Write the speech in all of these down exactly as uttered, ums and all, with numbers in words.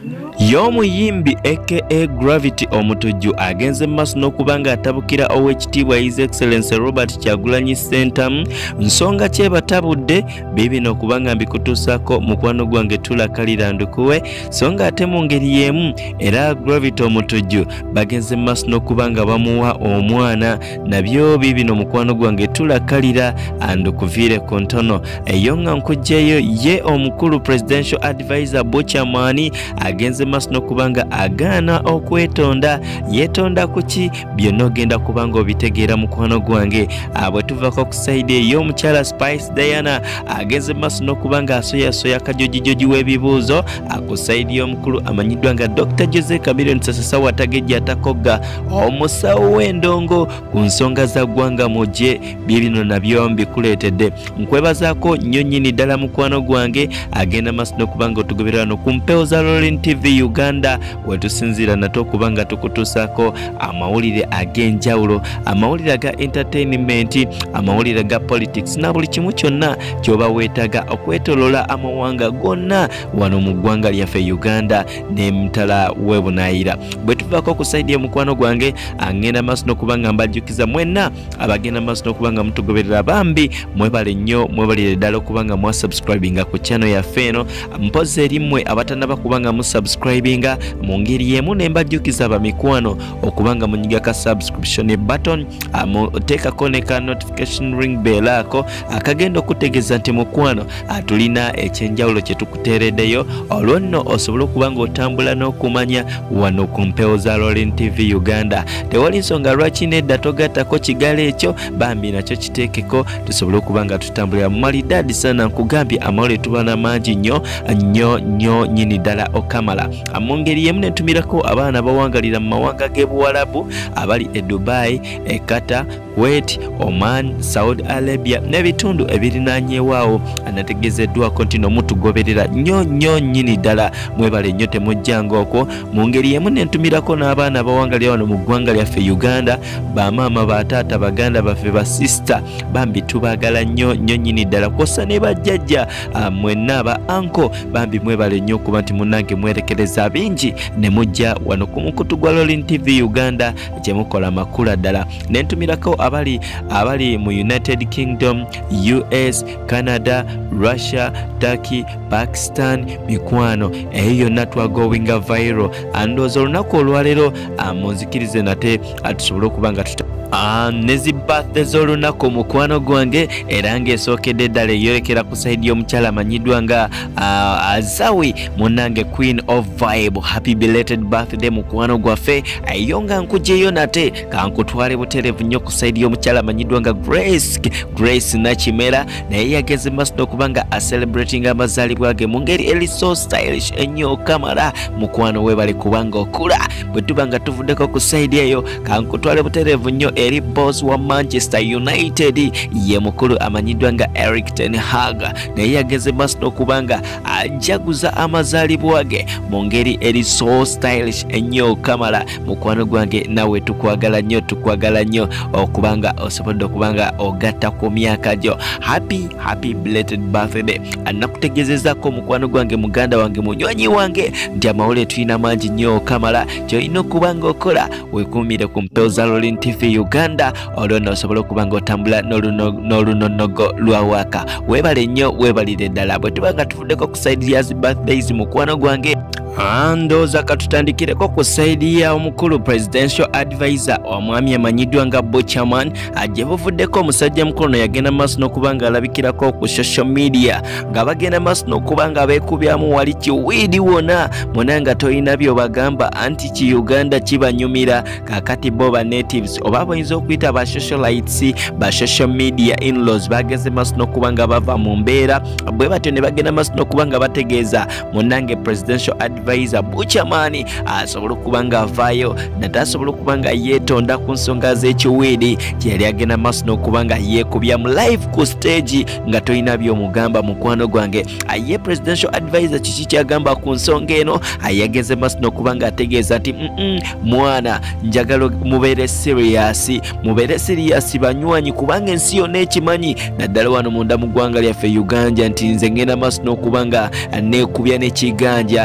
Y'omuyimbi aka Gravity Omutujju agenze maaso n'okubanga atabukira Oweekitiibwa His Excellency Robert Kyagulanyi Ssentamu nsonga kye batabudde biibino okubanga mbikutuusako mukwano gwange tulakalira ndukuwe so nga ate mu ngeri y'emu era Gravity Omutujju bagenze maaso n'okubanga bamuwa omwana nabyo biibino mukwano gwange tulakalira andukuviire ku ntono eyo nga nkugjeyo ye omukulu Presidential Advisor Bochaman agenze maaso n'okubanga agaana okwetonda yetonda kuki byonna ogenda kubanga obitegeera mukwano gwange abwe tuvako ku side ey'omukyala Spice Diana agenze maaso n'okubanga asoyasoya kajojijoji w'ebibuuzo ku side y'omukulu amanyiddwa nga Doctor Jose Chameleon Sasasa Watagejja atakogga omusawo w'endongo ku nsonga za ggwanga mujje bibino nabyo mbikuleetedde nkwebazaako nnyo nnyini ddala mukwano gwange agenda maaso n'okubanga otugoberera no ku mpewo za Rolling T V Uganda wetusinzira nate okubanga tukutuusako amawulire ag'enjawulo amawulire aga entertainment amawulire ga politics na buli kimu kyonna kyoba weetaga okwetolola amawanga gonna wano mu ggwanga lyaffe Uganda n'emutala w'ebunaayira bwe tuvaako ku saidi y'omukwano gwange angenda maaso n'okubanga mbajjukiza mwenna abagenda maaso n'okubanga mutugoberera bambi mwebale nnyo mwebalire ddala okubanga mwasubscribinga ku channel yaffe eno mpozi erimmwe abatannaba kubanga musubscribinga mu ngeri y'emu ne mbajjukiza bamikwano okubanga munyiga ka subscription button amuteekako ne ka notification ring bell ako akagenda okutegeeza nti mukwano atulina ekyenjawulo kye tukuteereddeyo olwo nno osobola okubanga otambula n'okumanya wano ku mpewo za Rolling T V Uganda tewali nsonga lwaki nedda togattako kigalo ekyo bambi nakyo kiteekeko tusobole okubanga tutambulira mu malidaadi sana nkugambye amawulire tubana mangi nnyo nnyo nnyo nnyini ddala okamala mu ngeri y'emu ne ntumirako abaana bawangalira mu mawanga g'ebuwalabu abali e Dubai e Qatar Kuwait Oman Saudi Arabia n'ebitundu ebirinaanyeewaawo anategeezeddwako nti nomutugoberera nnyo nnyo nnyini ddala mwebale nnyo temujjanga okwo mu ngeri y'emu ne ntumirako n'abaana bawangalira wano mu ggwanga lyaffe Uganda bamaama bataata baganda baffe basista bambi tubaagala nnyo nnyo nnyini ddala kwossa ne bajjajja mwenna aba anko bambi mwebale nnyo okuba nti munnange mwerekereza bingi ne mujja wano ku mukutu gwa Rolling T V Uganda gye mukola makula ddala ne ntumirako abali abali mu United Kingdom U S Canada Russia Turkey Pakistan mikwano eyo yonna twagowinga viral andooza olunaku olwaleero munzikirize nate atusobole okubanga tuta Ah, nezi birthday z'olunaku mukwano gwange era ng'esookedde ddala eyolekera ku saidi y'omukyala amanyiddwa nga uh, Azawi munnange Queen of Vibe happy belated birthday mukwano gwaffe eyo nga nkugyeyo nate kankutwale buterevu nnyo ku saidi y'omukyala amanyiddwa nga Grace Grace Nakimera naye yageze maaso n'okubanga acelebrating amazaalibwa ge mu ngeri eri so stylish ennyo okamala mukwano weebale kubanga okula bwe tuba nga tuvuddeko ku saidi eyo kankutwale buterevu nnyo eri boss wa Manchester United ye mukulu amanyiddwa nga Eric ten Hag naye yageze maaso n'okubanga ajaguza amazaalibwa ge mu ngeri eri so stylish ennyo kamala mukwano gwange nawe tukwagala nnyo tukwagala nnyo okubanga osobodde okubanga ogatta ku myaka gyo happy happy belated birthday anakutegezezaako mukwano gwange muganda wange munywanyi wange nti amawulire tulina mangi nnyo kamala kyolina okubanga okola weekuumire ku mpewo za Rolling T V Uganda olwo nosobola okubanga otambula n'olunonogo lwa waka weebale nnyo weebalire ddala bwe tuba nga tuvuddeko ku saidi ya zi birthdays mukwano gwange ndowooza katutandikireko ku saidi ya omukulu Presidential Advisor omwami amanyiddwa nga Bochaman ajje buvuddeko omusajja mukulu no yagenda maaso n'okubanga alabikirako ku social media nga bagenda maaso n'okubanga beekubyamu wali kiwiidi wona muna nga tolina byobagamba anti ki Uganda kibanyumira kakati bo ba natives oba bayinza okuyita ba socialites ba social media in-laws bageze maaso n'okubanga bava mu mbeera bwe batyo ne bagenda maaso n'okubanga bategeeza munange Presidential Advisor Bochaman asobola okubanga avaayo nate asobola okubanga yeetonda ku nsonga z'ekiwiidi kyeyali agenda maaso n'okubanga yeekubya mu live ku stage nga tolina by'omugamba mukwano gwange ye Presidential Advisor kiki kyagamba ku nsonga eno yageze maaso n'okubanga ategeeza nti mm -mm, mwana njagala mubeere serious mubeere serious banywanyi kubanga ensi yonna ekimanyi naddala wano munda mu ggwanga lyaffe Uganda nti nze ngenda maaso n'okubanga neekubya n'ekiganja n'olwe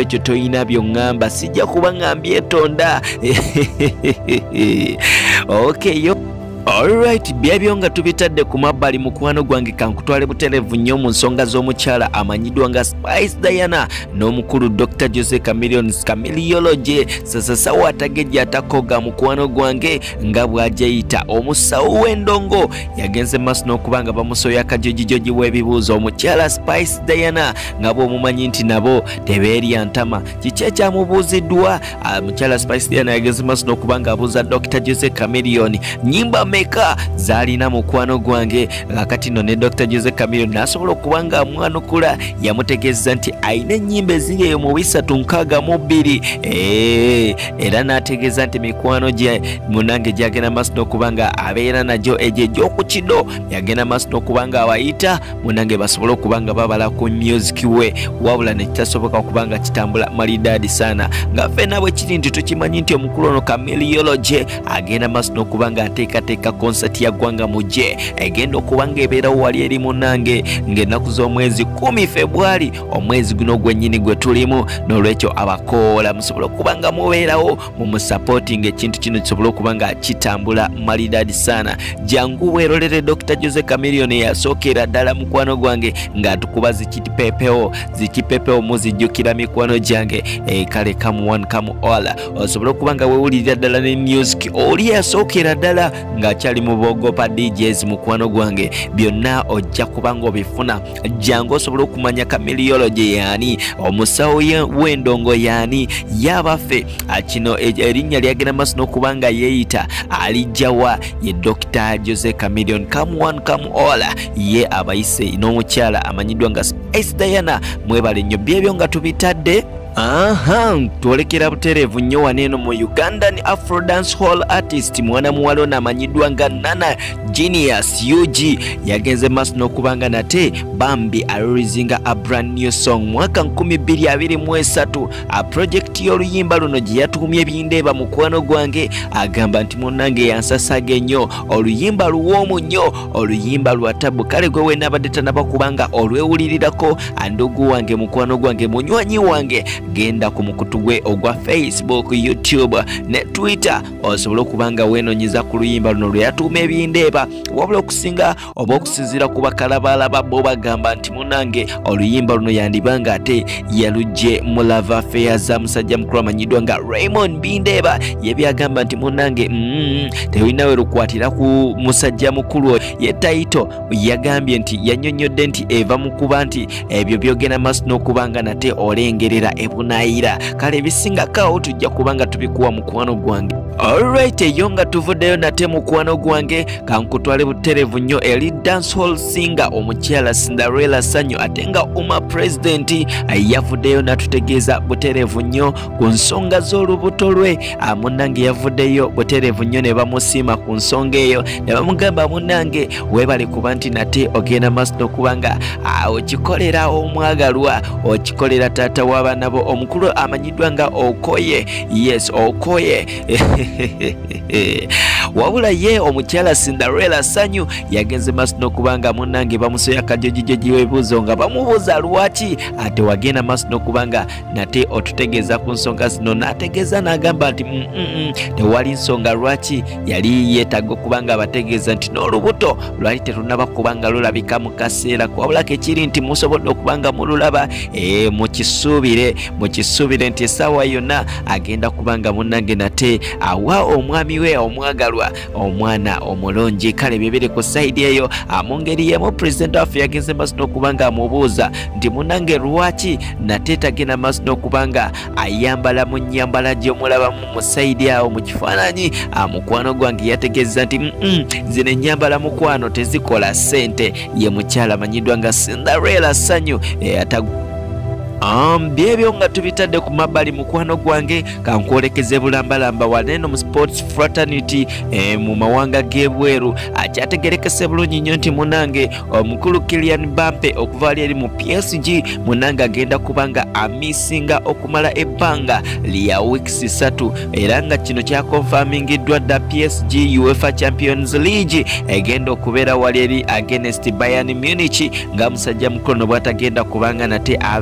nolwekyo toyina byongamba sijja kuba ngambye tonda okay yo Alright, byebyo nga tubitadde ku mabbali mukwano gwange kankutwale buterevu nnyo mu nsonga z'omukyala amanyiddwa nga Spice Diana n'omukulu Doctor Jose Chameleon Chameleology sasasawo atagejja atakoga mukwano gwange nga bw'ajayita omusawo w'endongo yagenze maaso n'okuba nga bamusoya akajojijoji w'ebibuuzo omukyala Spice Diana nga bw'omumanyi nti nabo tebeerya ntama kiki ekyamubuuziddwa omukyala Spice Diana yagenze maaso n'okuba nga abuuza Doctor Jose Chameleon nyimba meka zalina mukwano gwange kakati no ne Doctor Jose Chameleon nasobola okuba nga amwanukula yamutegeeza nti ayina ennyimba eziri eyo mu bisatu nkaaga mu bbiri era n'ategeeza nti mikwano gye munange gyagenda maaso n'okuba nga abeera nagyo egyo egy'okukido yagenda maaso n'okuba nga abayita munange basobole okuba nga babala ku music we wabula ne kitasoboka okuba nga kitambula malidaadi sana nga ffenna bwe kiri nti tukimanyi nti omukulu ono Chameleology agenda maaso n'okuba nga ateekateeka ka concert ya gwanga muje egenda okuba nga ebeerawo wali eri munange ng'ennaku z'omwezi kumi Februari omwezi guno gwennyini gwe tulimu n'olwekyo abakoola musobola okuba nga mubeerawo mu musupporting ekintu kino kisobola okuba nga kitambula malidaadi sana jangu weerolere Doctor Jose Chameleon yasookera ddala mukwano gwange ng'atukuba zikipepeo zikipepeo muzijjukira mikwano gyange e kale come one come all osobola okuba nga weewulirira ddala ne music oli yasookera ddala ng'akyali mu bogopa D Js mukwano gwange byonna ojja kubanga obifuna jangu osobola okumanya Chameleology yaani omusawo w'endongo yaani yabaffe kino erinnya lyagenda maaso n'okuba nga yeeyita alijjawa ye Doctor Jose Chameleon come one come all ye abayise n'omukyala amanyiddwa nga Spice Diana mwebale nnyo byebyo nga tubitadde aha twolekera buterevu nnyo waneeno mu Ugandan Afro Dance Hall artist mwana muwala ono amanyiddwa nga Nana Genius U G yagenze maaso n'okuba nga nate bambi alirizinga a brand new song mwaka nkumi bbiri abiri mu esatu a project y'oluyimba luno gye yatuumye ebindeeba mukwano gwange agamba nti munnange yansasage nnyo oluyimba luwoomu nnyo oluyimba lwa tabu kale gwe weenabadde tanaba kubanga olwewulirirako andugu wange mukwano gwange munywanyi wange genda ku mukutu gwe ogwa Facebook, YouTube ne Twitter osobola okuba nga weenonyiza ku luyimba luno lwe yatuuma ebindeeba wabula okusinga oba okusinziira ku bakalabalaba bo bagamba nti munange oluyimba luno yandibanga ate yalugye mu lava affair za musajja mukulu amanyiddwa nga Raymond Bindeeba ye byagamba nti munange mm, tewulina we lukwatira ku musajja mukulu ye Taito yagambye nti yannyonnyodde nti eva mu kuba nti ebyo byogenda maaso n'okuba nga nate olengerera ebunayira kale ebisingako tujja kubanga tubikuwa mukwano gwange. Alright, eyo nga tuvuddeyo nate mukwano gwange kankutwale buterevu nnyo eri dancehall singer omukyala Cinderella Sanyu ate nga Uma President yavuddeyo natutegeeza buterevu nnyo ku nsonga z'olubuto lwe munange yavuddeyo buterevu nnyo ne bamusiima ku nsonga eyo ne bamugamba munange weebale kuba nti nate ogenda maaso n'okuba nga okikolera omwagalwa okikolera taata w'abaana bo omukulu amanyiddwa nga Okoye. Yes, Okoye. Wabula ye omukyala Cinderella Sanyu yagenze maaso n'okuba nga munnange bamusoya akajojijoji w'ebibuuzo nga bamubuuza lwaki ate wagenda maaso n'okuba nga nate otutegeeza ku nsonga zino n'ategeeza n'agamba nti mm -mm, tewali nsonga lwaki yali yeetaaga okuba nga abategeeza nti n'olubuto lwali terunaba kuba nga lulabika mu kaseera wabulako ekiri nti musobodde okuba nga mululaba e, mukisuubire mukisuubire nti essaawa yonna agenda kuba nga munnange nate awa omwami we omwagalwa omwana omulungi kale bibiri ku saidi eyo mu ngeri yemu pulezidenti waffe yagenze maaso n'okuba nga amubuuza nti munnange lwaki nate tagenda maaso n'okuba nga ayambala mu nnyambala gy'omulabamu mu saidi awo mu kifaananyi mukwano gwange yategeeza nti mm -mm, zino ennyambala mukwano tezikola ssente ye mukyala amanyiddwa nga Cinderella Sanyu eyatagu Um, byebyo nga tubitadde ku mabbali mukwano gwange kankwolekeze bulambalamba waneeno mu sports fraternity eh, mu mawanga g'ebweru akyategerekese bulungi nnyo nti munange omukulu Kylian Mbappe okuva ali eri mu P S G munange agenda kubanga amisinga okumala ebbanga lya weeks ssatu era nga kino kyakonfamingiddwa dda P S G UEFA Champions League egenda okubeera wali eri against Bayern Munich nga musajja mukulu no bw'atagenda kubanga nate abeerawo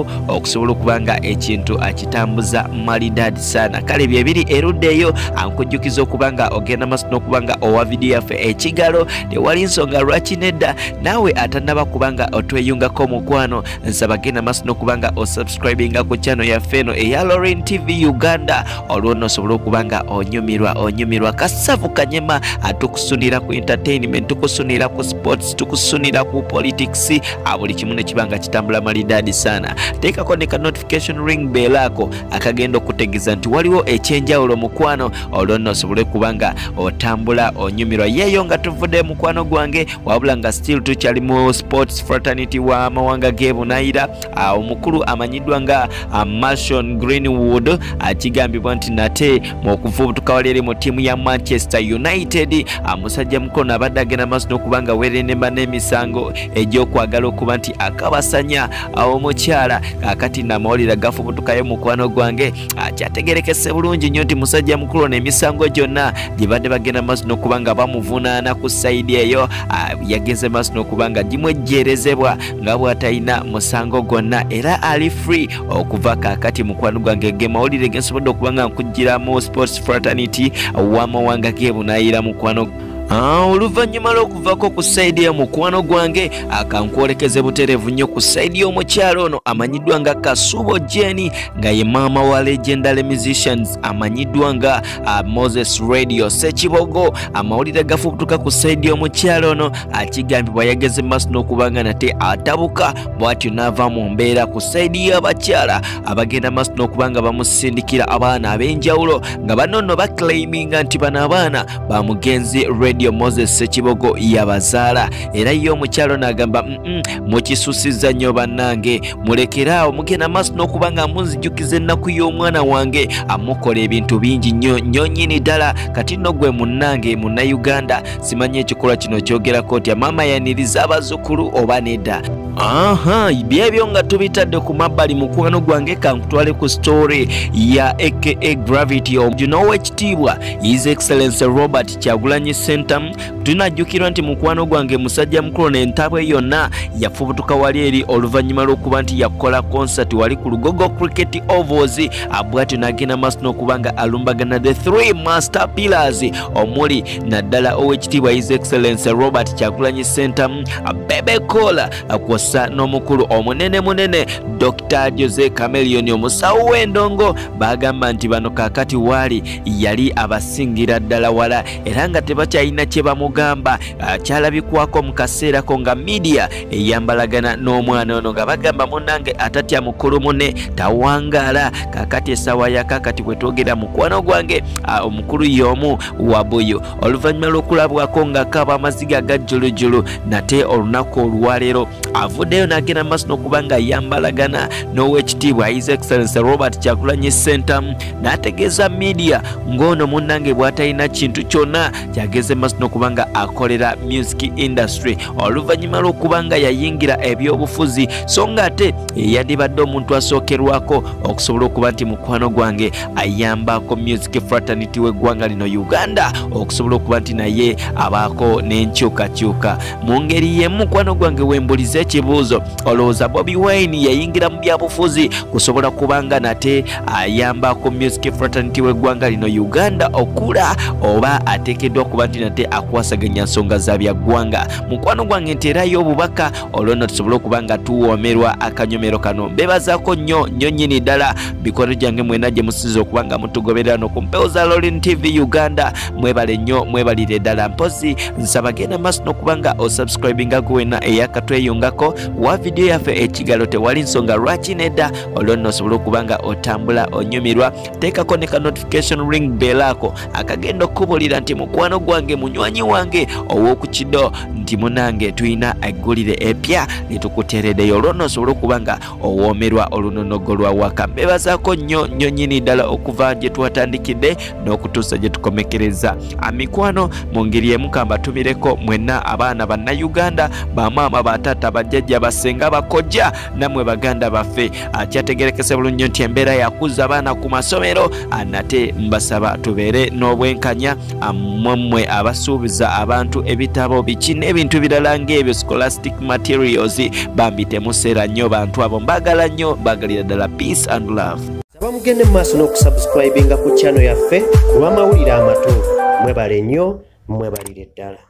okusobola okubanga ekintu akitambuza malidadi sana. Kale bye biri erudde eyo ankujjukiza okubanga ogenda maaso n'okubanga owa video yaffe ekigalo tewali nsonga lwaki nedda naawe atannaba kubanga otweyungako mukwano nsaba genda maaso n'okubanga osubscribinga ku channel yaffe eno eya Lauren T V Uganda olwo nosobola okubanga onyumirwa onyumirwa kasavu kanyema atukusunira ku entertainment tukusunira ku sports tukusunira ku politics buli kimu ne kibanga kitambula malidadi sana. Teekako ne ka notification ring bell ako akagenda okutegeeza nti waliwo ekyenjawulo mukwano olwo nosobole kubanga otambula onyumirwa yeeyo nga tuvudde mukwano gwange wabula nga still tukyali mu sports fraternity wa mawanga g'ebunaayira omukulu amanyiddwa nga Marshall Greenwood akigambibwa nti nate mu okuvubutuka wali eri mu ttiimu ya Manchester United musajja mukono abadde agenda maaso n'okubanga weerenemba n'emisango egy'okwagala okuba nti akabasanya omukyala kakati n'amawulire gafubutukayo mukwano gwange akyategerekese bulungi nnyo nti musajja mukulu n'emisango gyonna gye badde bagenda maaso n'okubanga bamuvunaana ku sayidi eyo yageze maaso n'okubanga gimwejjerezebwa nga bw'atalina musango gwonna era ali free okuva kakati mukwano gwange ge mawulire gensobodde okubanga nkugiramu sports fraternity w'amawanga g'ebunaayira mukwano oluvannyuma lw'okuvako ku sayidi ya mukwano gwange akankwolekeze buterevu nnyo ku sayidi y'omukyalo ono amanyiddwa nga Kasubo Jenny nga ye maama wa legendary musicians amanyiddwa nga uh, Moses Radio Sekibogo amawulire gafubutuka ku sayidi y'omukyalo ono akigambibwa yageze maaso n'okubanga nate atabuka bw'atyo n'ava mu mbeera ku sayidi y'abakyala abagenda maaso n'okubanga bamusindikira abaana ab'enjawulo nga bano nno baclaiminga nti bano abaana bamugenzi Radio Moses Sekibogo yabazaala era yo omukyalo n'agamba mukisusiza nnyo bannange mulekeraawo mugenda maaso n'okubanga munzijukiza ennaku y'omwana wange amukola ebintu bingi nnyo nnyo nnyini ddala kati nno gwe munnange munnayuganda simanyi ekikolwa kino kyogerako nti maama yaniriza abazzukulu oba nedda. aha byebyo nga tubitadde ku mabbali mukwano gwange kankutwale ku story ya aka Gravity n'owekitiibwa His Excellency Robert Kyagulanyi Center. Tunajjukirwa nti mukwano gwange musajja mukulu n'entabwe yonna yafubutuka wali eri oluvannyuma lw'okuba nti yakola concert wali ku Lugogo Cricket Ovals abwatyo n'agenda maaso n'okubanga alumbagana the three master pillars omuli naddala owekitiibwa His Excellency Robert Kyagulanyi Center Bebe Kola akwosa n'omukulu omunene munene Doctor Jose Chameleon omusawo w'endongo bagamba nti bano kakati wali yali abasingira ddala wala era nga tebakyalina kye bamugamba kyalabikwako mu kaseera ko nga media eyambalagana n'omwana ono nga bagamba munnange atatya mukulu mune tawangaala kakati essaawa ya kakati bwe twogera mukwano gwange omukulu y'omu wabuyo oluvannyuma lw'okulabwako nga kaba amaziga aga jjulujjulu nate olunaku olwaleero avuddeyo n'agenda maaso n'okuba nga yambalagana n'owekitiibwa His Excellency Robert Kyagulanyi Center n'ategeeza media ng'ono munnange bw'atalina kintu kyonna kyageze maaso n'okuba nga akolera music industry oluvannyuma lw'okuba nga yayingira ebyobufuzi so nga ate yandibadde omuntu asookerwako okusobola okuba nti mukwano gwange ayambako music fraternity w'eggwanga lino Uganda okusobola okuba nti naye abaako n'enkyukakyuka mu ngeri y'emu mukwano gwange wembuliza ekibuuzo olowooza Bobi Wine yayingira mu byabufuzi kusobola kubanga nate ayambako music fraternity w'eggwanga lino Uganda okula oba ateekeddwa okuba nti nate akwasaganya nsonga za byaggwanga mukwano gwange nteerayo obubaka olwonna tusobole okuba nga tuwoomerwa akanyomero kano mbebazaako nnyo nnyo nnyini ddala mikono gyange mwena gye musinza okuba nga mutugoberera no ku mpewo za Lauren T V Uganda mwebale nnyo mwebalire ddala mpozi nsaba genda maaso n'okuba nga osubscribinga gwena eyakatweyungako wa video yaffe ekigalo tewali nsonga lwaki nedda olwonna osobole okuba nga otambula onyumirwa teekako ne ka notification ring bell ako akagenda okukubulira nti mukwano gwange munywanyi wange ow'okukido nti munange tuyina eggulire epya litukuteereddeyo olwonna osobole okuba nga owoomerwa olunonogo lwa waka mbebazaako nnyo nnyo nnyini ddala okuva gye twatandikidde n'okutuusa gye tukomekereza amikwano mu ngeri emu kambatumire mwenna abaana bannayuganda bamaama batata bajjajja basenga bakojja namwe baganda baffe akyategerekese bulungi nti embeera yakuza abaana ku masomero nate mbasaba tubeere n'obwenkanya mmwe aba basuubiza abantu ebitabo biki n'ebintu birala ng'ebyo scholastic materials bambi temuseera nnyo bantu abo mbagala nnyo bagalira ddala peace and love. Saba mugende mu maaso n'okusubscribinga ku channel yaffe ku lw'amawulire amatuufu. Mwebale nnyo, mwebalire ddala.